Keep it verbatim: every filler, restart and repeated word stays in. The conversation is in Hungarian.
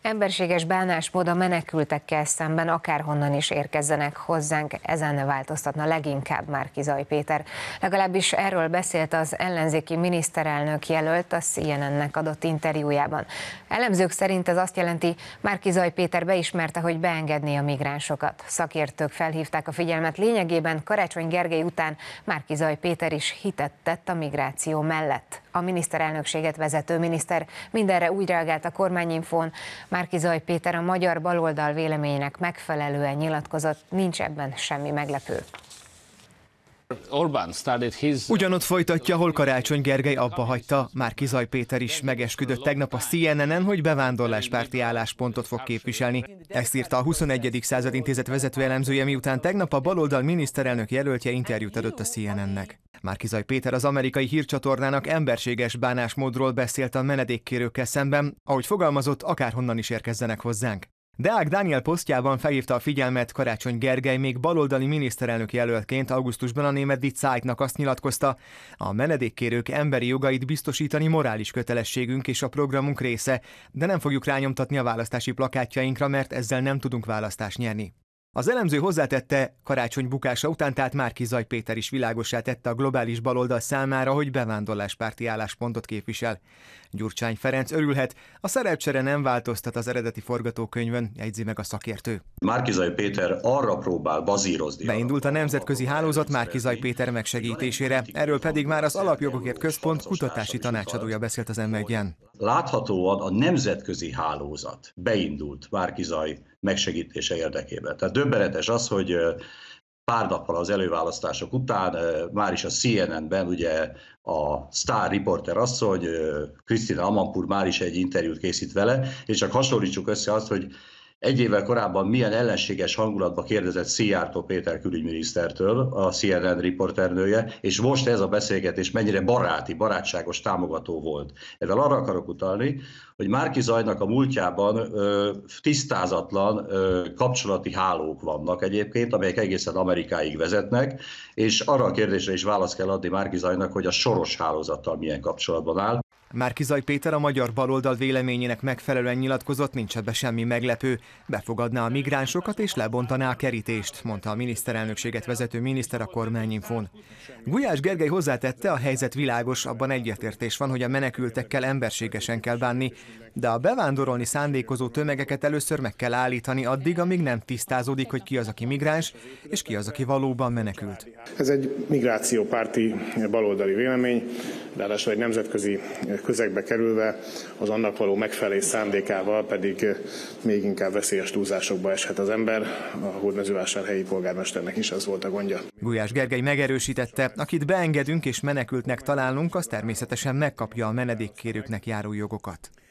Emberséges bánásmód a menekültekkel szemben, akárhonnan is érkezzenek hozzánk, ezen változtatna leginkább Márki-Zay Péter. Legalábbis erről beszélt az ellenzéki miniszterelnök jelölt a C N N-nek adott interjújában. Elemzők szerint ez azt jelenti, Márki-Zay Péter beismerte, hogy beengedné a migránsokat. Szakértők felhívták a figyelmet, lényegében Karácsony Gergely után Márki-Zay Péter is hitet tett a migráció mellett. A miniszterelnökséget vezető miniszter mindenre úgy reagált a Kormányinfón, Márki-Zay Péter a magyar baloldal véleményének megfelelően nyilatkozott, nincs ebben semmi meglepő. Ugyanott folytatja, hol Karácsony Gergely abba hagyta. Márki-Zay Péter is megesküdött tegnap a C N N-en, hogy bevándorláspárti álláspontot fog képviselni. Ezt írta a huszonegyedik század intézet vezető elemzője, miután tegnap a baloldal miniszterelnök jelöltje interjút adott a C N N-nek. Márki-Zay Péter az amerikai hírcsatornának emberséges bánásmódról beszélt a menedékkérőkkel szemben, ahogy fogalmazott, akárhonnan is érkezzenek hozzánk. Deák Dániel posztjában felhívta a figyelmet, Karácsony Gergely még baloldali miniszterelnök jelöltként augusztusban a német Die Zeitnak azt nyilatkozta, a menedékkérők emberi jogait biztosítani morális kötelességünk és a programunk része, de nem fogjuk rányomtatni a választási plakátjainkra, mert ezzel nem tudunk választást nyerni. Az elemző hozzátette, Karácsony bukása után tehát Márki-Zay Péter is világossá tette a globális baloldal számára, hogy bevándorláspárti álláspontot képvisel. Gyurcsány Ferenc örülhet, a szerepcsere nem változtat az eredeti forgatókönyvön, jegyzi meg a szakértő. Márki-Zay Péter arra próbál bazírozni. Beindult a nemzetközi hálózat Márki-Zay Péter megsegítésére, erről pedig már az Alapjogokért Központ kutatási tanácsadója beszélt az em egyen. Láthatóan a nemzetközi hálózat beindult Márki-Zay megsegítése érdekében. Tehát döbbenetes az, hogy pár nappal az előválasztások után már is a C N N-ben ugye a sztár riporter asszony, Krisztina Amanpour már is egy interjút készít vele, és csak hasonlítsuk össze azt, hogy egy évvel korábban milyen ellenséges hangulatba kérdezett Szijjártó Péter külügyminisztertől, a C N N riporternője, és most ez a beszélgetés mennyire baráti, barátságos, támogató volt. Ezzel arra akarok utalni, hogy Márki-Zaynak a múltjában ö, tisztázatlan ö, kapcsolati hálók vannak egyébként, amelyek egészen Amerikáig vezetnek, és arra a kérdésre is választ kell adni Márki-Zaynak, hogy a Soros hálózattal milyen kapcsolatban áll. Márki-Zay Péter a magyar baloldal véleményének megfelelően nyilatkozott, nincs ebbe semmi meglepő, befogadná a migránsokat és lebontaná a kerítést, mondta a miniszterelnökséget vezető miniszter a Kormányinfón. Gulyás Gergely hozzátette, a helyzet világos, abban egyetértés van, hogy a menekültekkel emberségesen kell bánni, de a bevándorolni szándékozó tömegeket először meg kell állítani addig, amíg nem tisztázódik, hogy ki az, aki migráns, és ki az, aki valóban menekült. Ez egy migrációpárti baloldali vélemény, ráadásul egy nemzetközi közegbe kerülve, az annak való megfelelés szándékával pedig még inkább veszélyes túlzásokba eshet az ember. A hódmezővásárhelyi polgármesternek is ez volt a gondja. Gulyás Gergely megerősítette, akit beengedünk és menekültnek találunk, az természetesen megkapja a menedékkérőknek járó jogokat.